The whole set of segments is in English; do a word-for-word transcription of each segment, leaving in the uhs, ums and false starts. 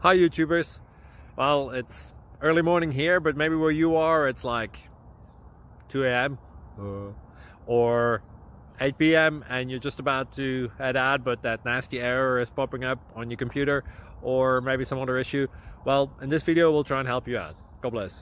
Hi YouTubers. Well, it's early morning here, but maybe where you are it's like two A M uh, or eight P M and you're just about to head out, but that nasty error is popping up on your computer, or maybe some other issue. Well, in this video we'll try and help you out. God bless.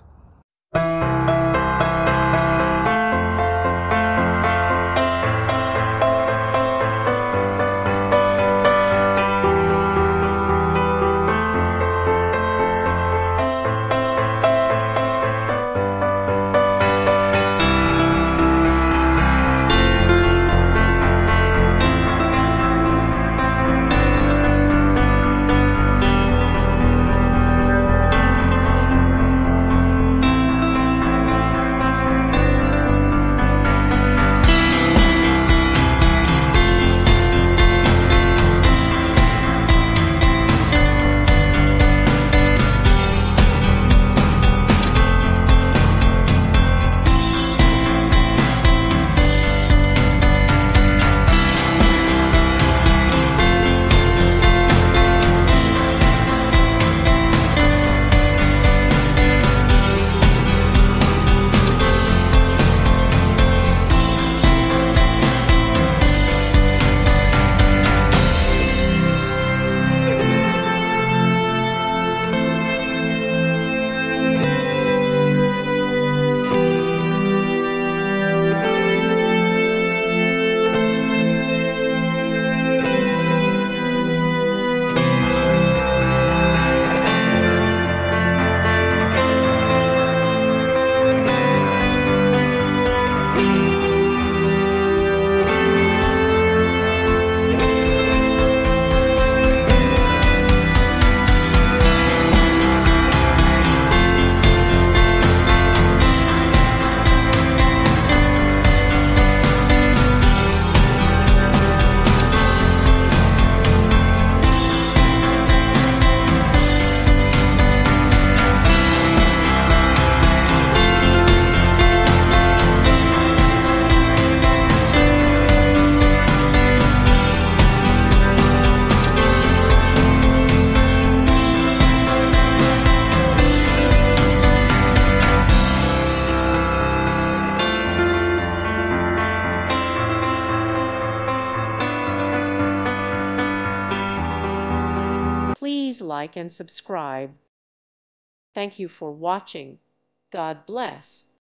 Please like and subscribe. Thank you for watching. God bless.